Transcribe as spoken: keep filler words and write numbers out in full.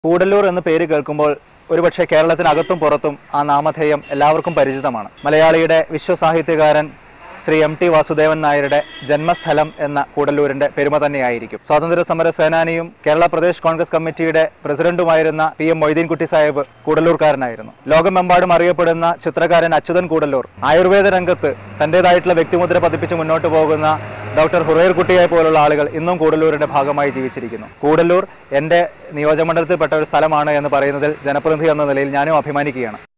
കൂടല്ലൂർ എന്ന പേര് കേൾക്കുമ്പോൾ ഒരുപക്ഷെ കേരളത്തിനകത്തും പുറത്തും ആ നാമധേയം എല്ലാവർക്കും പരിചിതമാണ്. മലയാളിയുടെ വിശ്വസാഹിത്യകാരൻ ശ്രീ എം ടി വാസുദേവൻ നായരുടെ ജന്മസ്ഥലം എന്ന കൂടല്ലൂരിന്റെ പെരുമ തന്നെയായിരിക്കും. സ്വാതന്ത്ര്യ സമര സേനാനിയും കേരള പ്രദേശ് കോൺഗ്രസ് കമ്മിറ്റിയുടെ പ്രസിഡന്റുമായിരുന്ന പി എം മൊയ്തീൻകുട്ടി സാഹിബ് കൂടല്ലൂർക്കാരനായിരുന്നു. ലോകമെമ്പാടും അറിയപ്പെടുന്ന ചിത്രകാരൻ അച്യുതൻ കൂടല്ലൂർ ആയുർവേദ രംഗത്ത് തന്റേതായിട്ടുള്ള വ്യക്തിമുദ്ര പതിപ്പിച്ച് മുന്നോട്ട് പോകുന്ന ഡോക്ടർ ഹുറൈർ കുട്ടിയെ പോലുള്ള ആളുകൾ ഇന്നും കൂടല്ലൂരിന്റെ ഭാഗമായി ജീവിച്ചിരിക്കുന്നു. കൂടല്ലൂർ എൻ്റെ നിയോജകമണ്ഡലത്തിൽപ്പെട്ട ഒരു സ്ഥലമാണ് എന്ന് പറയുന്നതിൽ ജനപ്രതിനിധി എന്ന നിലയിൽ ഞാനും അഭിമാനിക്കുകയാണ്.